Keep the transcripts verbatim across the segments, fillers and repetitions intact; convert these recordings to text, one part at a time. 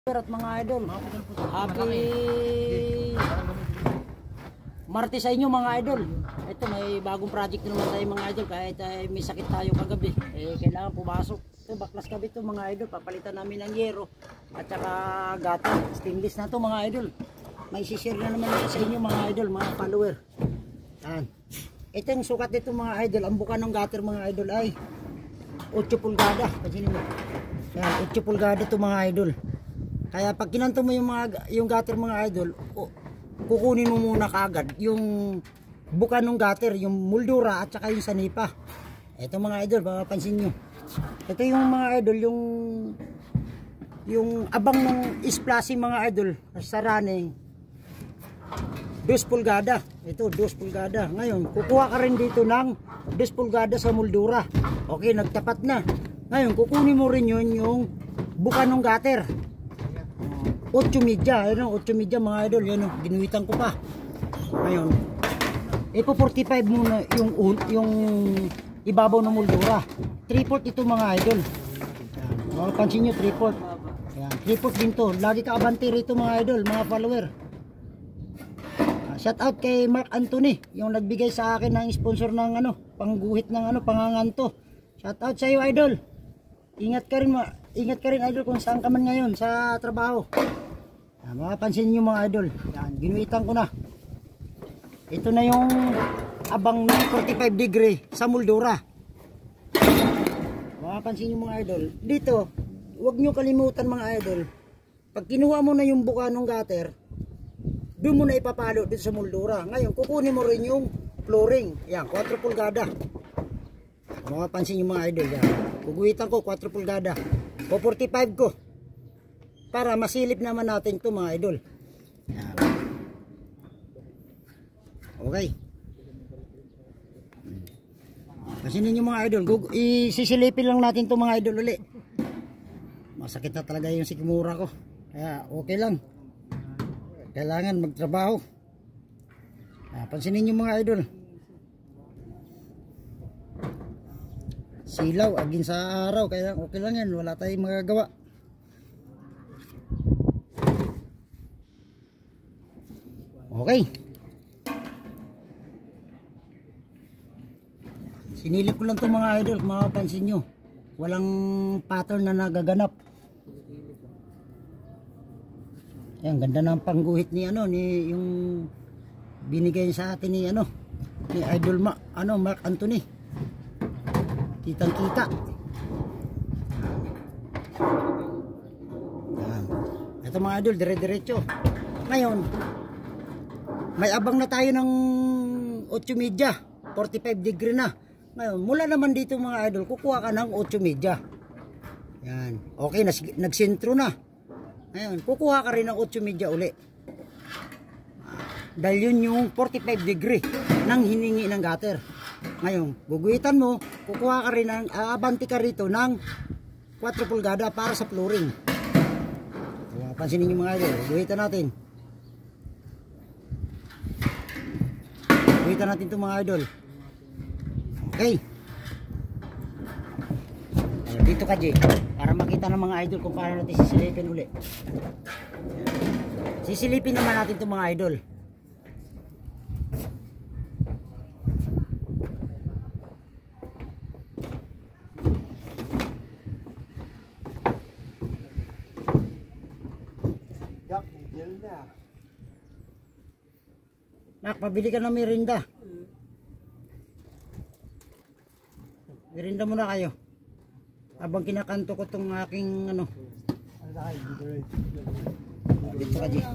At mga idol, happy Martes sa inyo mga idol. Ito may bagong project naman tayo mga idol. Kahit ay may sakit tayo kagabi, eh kailangan pumasok. Ito baklas gabi ito mga idol. Papalitan namin ng yero at saka gata. Stainless na ito mga idol. May share na naman sa inyo mga idol, mga follower. Yan. Ito yung sukat dito mga idol. Ang buka ng gutter mga idol ay eight pulgada. Kasi nyo. Yan, eight pulgada ito mga idol. Kaya pag kinanto mo yung mga yung gutter mga idol, kukunin mo muna kaagad yung buka ng gutter, yung moldura at saka yung sanipa. Ito mga idol, mapapansin nyo. Ito yung mga idol, yung yung abang ng isplasi mga idol sa running. two pulgada. Ito, two pulgada. Ngayon, kukuha ka rin dito ng two pulgada sa moldura. Okay, nagtapat na. Ngayon, kukunin mo rin yun yung buka ng gutter. eight media, ayun eight media mga idol, yan oh, ginuwitan ko pa. Ngayon, ipo forty-five muna yung yung ibabaw ng moldura. three fourths ito mga idol. Yan, mapapansin nyo three fourths. Yan, three fourths din to. Lagi ka abante rito mga idol, mga follower. Uh, shout out kay Mark Anthony, yung nagbigay sa akin ng sponsor ng ano, pangguhit ng ano, panganganto. Shout out sa iyo idol. Ingat ka rin ma Ingat ka rin idol kung saan ka man ngayon sa trabaho. Yan, mapapansin nyo mga idol. Yan, ginuitan ko na. Ito na yung abang ng forty-five degree sa moldura. Mapapansin nyo mga idol. Dito, huwag nyo kalimutan mga idol. Pag kinuha mo na yung buka ng gutter, doon mo na ipapalo dito sa moldura. Ngayon, kukunin mo rin yung flooring. Yan, four pulgada. Mapapansin nyo mga idol. Yan. Kuguhitan ko four pulgada. O forty-five ko para masilip naman natin ito mga idol. Yan. Okay. Kasi ninyo mga idol, isisilipin lang natin ito mga idol uli. Masakit na talaga yung sikmura ko. Kaya okay lang. Kailangan magtrabaho. Pansinin nyo mga idol. Silaw agin sa araw, kaya okay lang yan, wala tayong magagawa. Okay, sinilip ko lang itong mga idol, mapapansin nyo walang pattern na nagaganap. Yan, ganda ng pangguhit ni ano, ni yung binigay sa atin ni ano, ni idol ma, ano, Mark Anthony. Kitang kita. Yan. Ito mga idol, dire-diretso. Ngayon, may abang na tayo ng eight media, forty-five degree na. Ngayon, mula naman dito mga idol, kukuha ka ng eight media. Yan. Okay, nagsentro na. Ngayon, kukuha ka rin ng eight media uli. Dahil yun yung forty-five degree ng hiningi ng gutter. Ngayon, guguhitan mo, kukuha ka rin ng, aabanti ka rito ng four pulgada para sa flooring. So, pansinin nyo mga idol, guguhitan natin. Guguhitan natin ito mga idol. Okay. Ayan, dito ka Jay, para makita ng mga idol kung paano natin sisilipin uli. Sisilipin naman natin ito mga idol. Nak, pabili ka ng merinda. Merinda muna kayo. Habang kinakanto ko tong aking ano. Dito ka di.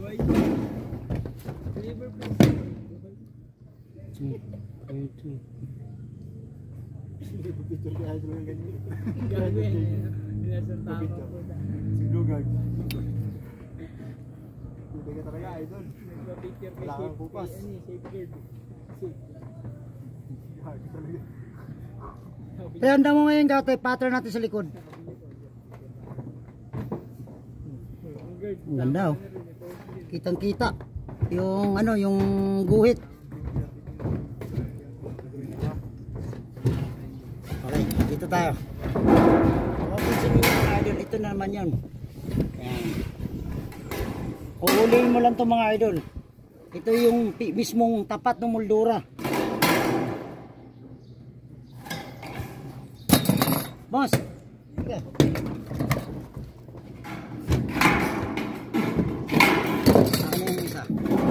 Bigyan talaga idol. Wala kang bukas. Kaya handa mo ngayon gatoy, pattern natin sa likod. Ang ganda oh. Kitang kita yung ano, yung guhit. Okay, dito tayo. Okay, ito naman yun. Ayan. Uulihin mo lang to mga idol. Ito yung pi- mismong tapat ng moldura. Boss. Sige. Ano yung isa?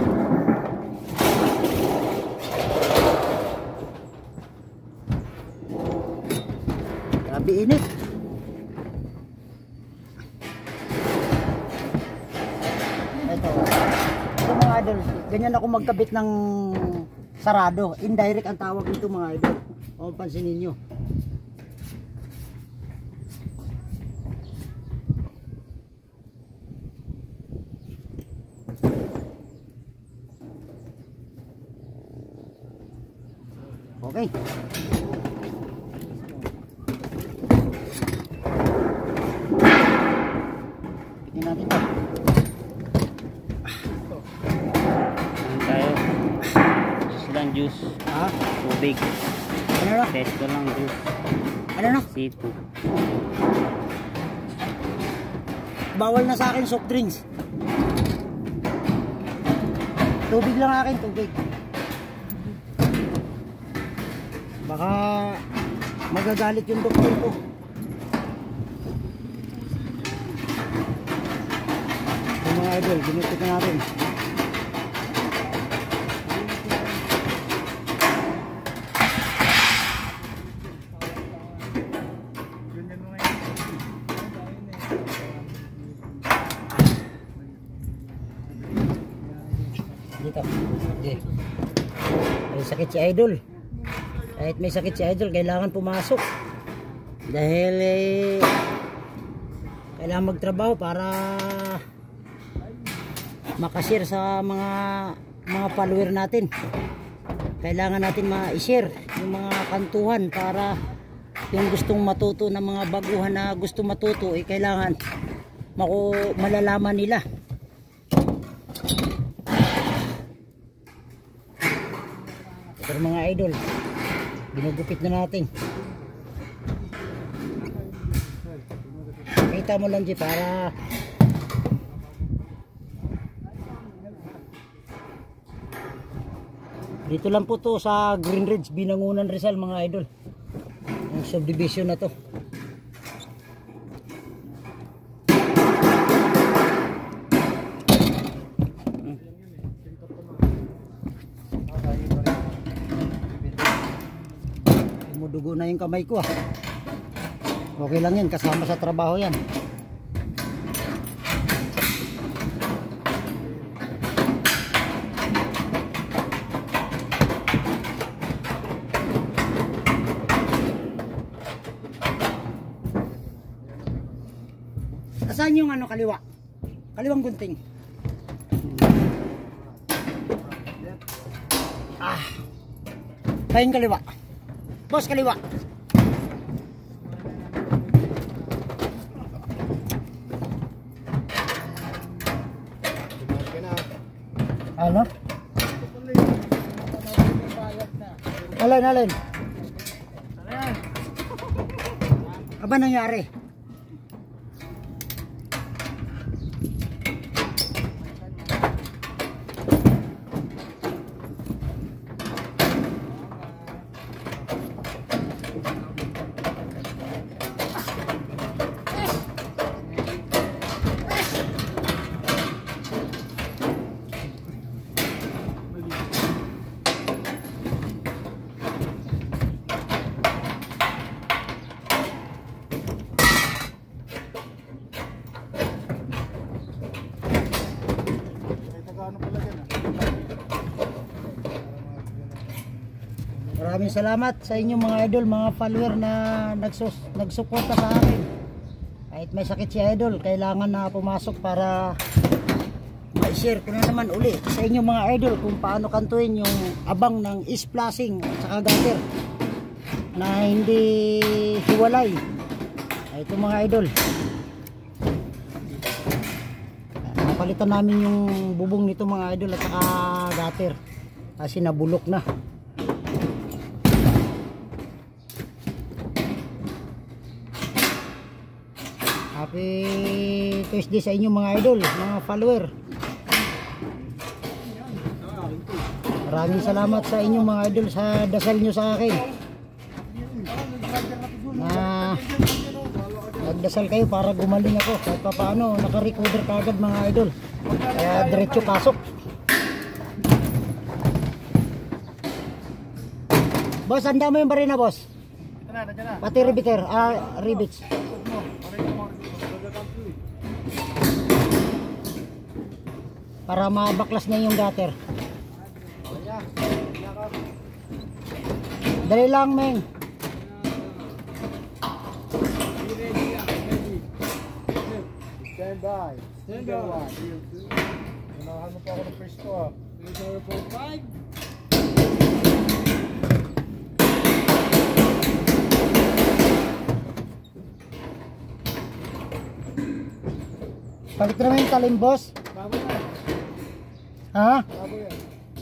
Grabe init. Ito. Ito mga idol, ganyan ako magkabit ng sarado. Indirect ang tawag nito mga idol. O pansinin nyo. Okay. Bitin natin ito. Ano tayo? Juice lang, juice. Ha? Tubig. Ano na? Test ko lang, juice. Ano na? C two. Bawal na sa akin soft drinks. Tubig lang akin, tubig. Baka magagalit yung doktor ko. Yung mga idol, ginupit na natin. Dito. Okay. May sakit si idol. Kahit may sakit si idol, kailangan pumasok. Dahil eh, kailangan magtrabaho para makashare sa mga mga follower natin. Kailangan natin ma-share yung mga kantuhan para yung gustong matuto ng mga baguhan na gusto matuto, eh kailangan maku malalaman nila. Pero mga idol, ginugupit na natin. Kita mo lang di para dito lang po to sa Green Ridge, Binangunan, Rizal mga idol. Ang subdivision na to. Dugo na yung kamay ko ah. Okay lang yan, kasama sa trabaho yan. Saan yung ano kaliwa? Kaliwang gunting. Ah. Tayong kaliwa. Boss, kaliwa. Ano? Alin, alin? Aba nangyari? Maraming salamat sa inyong mga idol, mga follower na nagsus nagsuporta sa akin. Kahit may sakit si idol, kailangan na pumasok para ma-share ko na naman uli sa inyong mga idol kung paano kantuin yung abang ng isplashing at saka gutter na hindi hiwalay. Ay, ito mga idol, napalitan namin yung bubong nito mga idol at saka gutter kasi nabulok na. Happy Tuesday sa inyo mga idol, mga follower. Maraming salamat sa inyo mga idol sa dasal nyo sa akin. Na nagdasal kayo para gumaling ako. Kahit pa paano, naka-recorder kagad mga idol. Kaya diretso pasok. Boss, handa mo yung barina boss. Ito na, nandiyan na. Pati ribiter, ah, rivets. Para mabaklas na yung gutter. Dali lang, Meng. Stand by. Stand by. Unahan mo pa ako ng presto ah. zero point five. Palit na naman yung talim, boss. Bago na. Ha? Bago yan.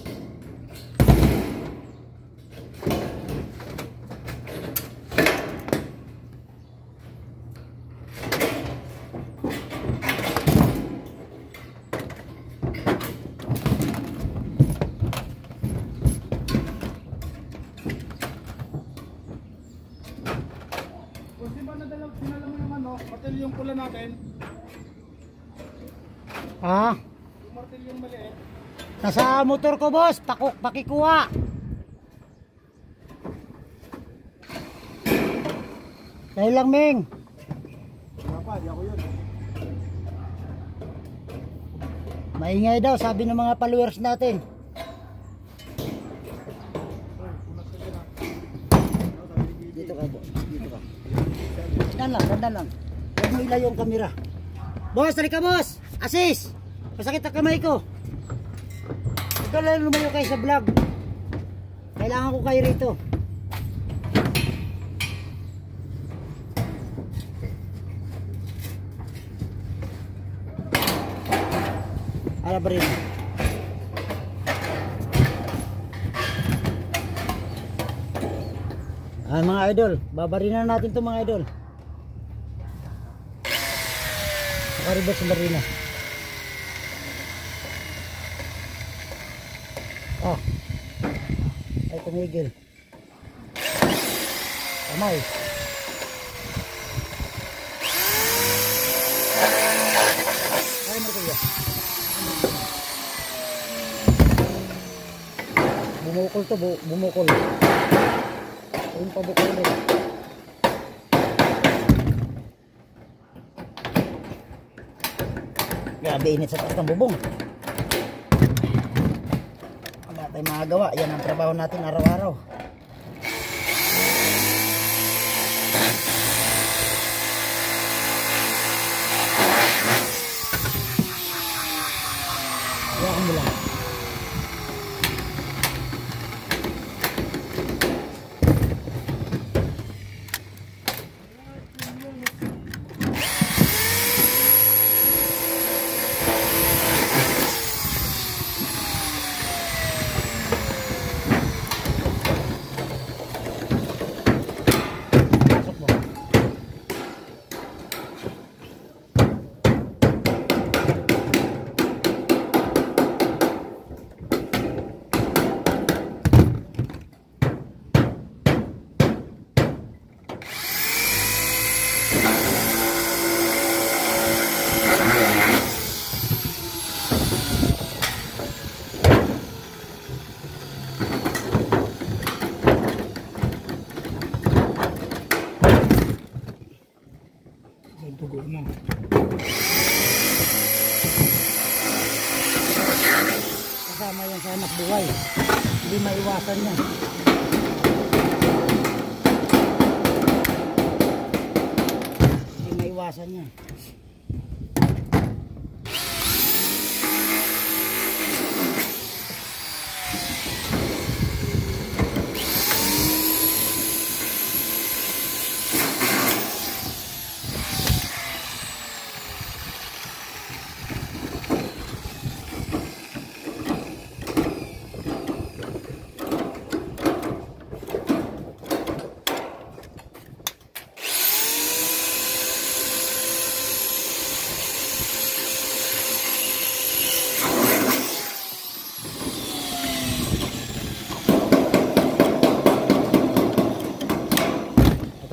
Kung di ba nadala, dinala mo yung ano, martil yung pula natin, Ha? yung martil yung maliit. Nasa motor ko, boss. Pakuk, pakikuha. Dahil lang, Meng. Wala pa, di ako yun. Maingay daw, sabi ng mga followers natin. Dito ka, boss. Dito ka. Dandan lang, dandan lang. Huwag mo ilayo yung kamera. Boss, halika, boss. Assist. Masakit ang kamay ko. Ito lang lumayo kayo sa vlog. Kailangan ko kayo rito. Ala ba rin? Ah, mga idol, babarinan natin to mga idol. Nakaribot sa barina. Ah, ay tumigil. Kamay. Ay, martilyo. Bumukol to, bu bumukol. Ayun pa bukol ulit. Grabe init sa taas ng bubong. Wala tayong magagawa. Yan ang trabaho natin araw-araw. Hawakan mo lang. Pasok mo. May dugo na. Kasama yan sa anak buhay. Hindi maiwasan yan. Hindi maiwasan yan.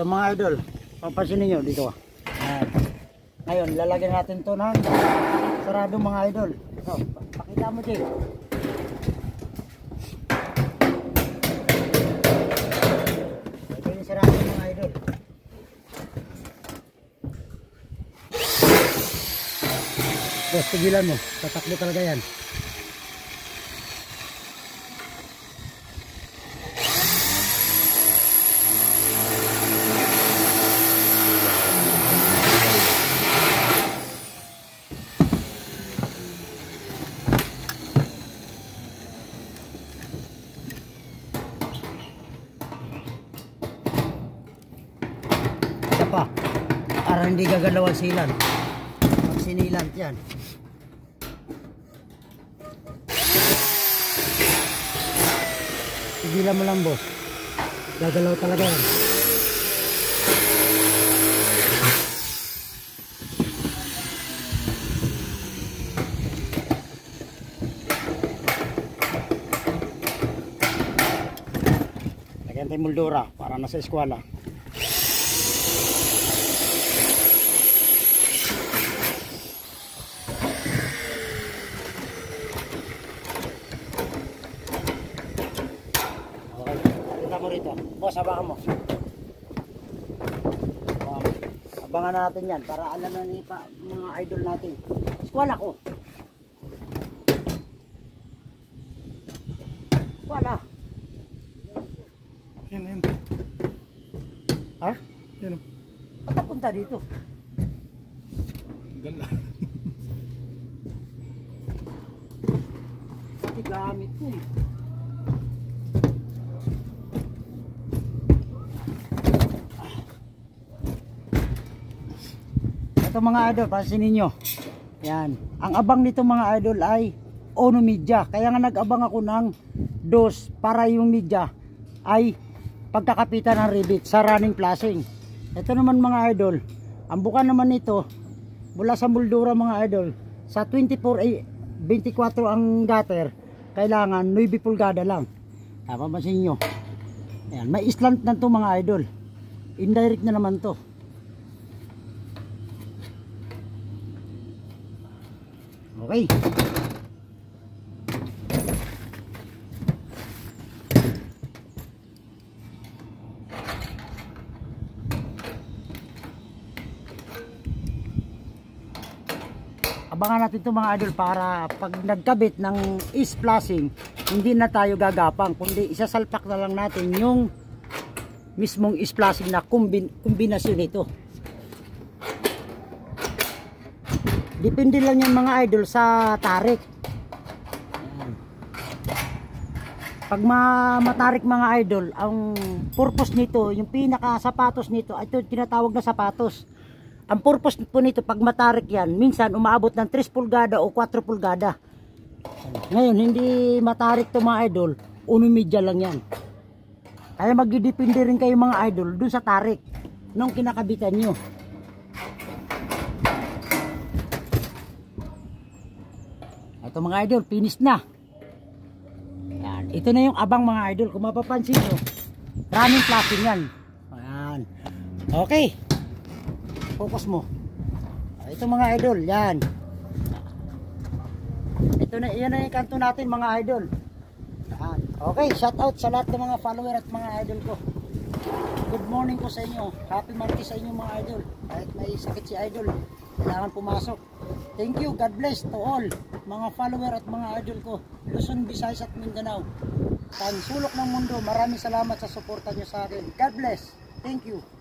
Ito mga idol, papansin niyo dito. Ayan. Ngayon, lalagyan natin to ng sarado mga idol. Ito, pakita mo Jay. Ito yung sarado mga idol. Boss, tigilan mo. Tatakbo talaga yan. Isa pa. Para hindi gagalaw ang silan. Pag sinilant yan. Tigilan mo lang boss. Gagalaw talaga yan. Lagyan tayo moldura para nasa eskwela. Rito. Boss, abangan mo. Um, abangan natin yan para alam na ni pa, mga idol natin. Eskwala ko. Eskwala. Yan, yan. Ha? Yan. Ba't napunta dito? Gala. Pati gamit ko eh. Ito mga idol, pansinin nyo. Yan. Ang abang nito mga idol ay Ono media. Kaya nga nag-abang ako ng dos para yung media ay pagkakapitan ng rivet sa running flashing. Ito naman mga idol, ang buka naman nito mula sa moldura mga idol, sa twenty-four, twenty-four ang gutter, kailangan nine pulgada lang. Papansin nyo. Ayan, may slant na to mga idol. Indirect na naman to. Okay. Abangan natin ito mga idol para pag nagkabit ng is-flashing, hindi na tayo gagapang, kundi isasalpak na lang natin yung mismong is-flashing na kombin kombinasyon nito. Depende lang yan mga idol sa tarik. Pag ma matarik mga idol, ang purpose nito, yung pinaka sapatos nito, ito tinatawag na sapatos. Ang purpose po nito, pag matarik yan, minsan umaabot ng three pulgada o four pulgada. Ngayon, hindi matarik to mga idol, uno media lang yan. Kaya magdidepende rin kayo mga idol dun sa tarik nung kinakabitan nyo. Ito mga idol, finish na. Yan. Ito na yung abang mga idol. Kung mapapansin nyo, running flashing yan. Ayan. Okay. Focus mo. Ito mga idol, yan. Ito na, yan na yung kanto natin mga idol. Yan. Okay, shout out sa lahat ng mga follower at mga idol ko. Good morning po sa inyo. Happy Monday sa inyo mga idol. Kahit may sakit si idol, kailangan pumasok. Thank you, God bless to all mga follower at mga idol ko, Luzon, Visayas at Mindanao. Tansulok ng mundo, maraming salamat sa suporta nyo sa akin. God bless. Thank you.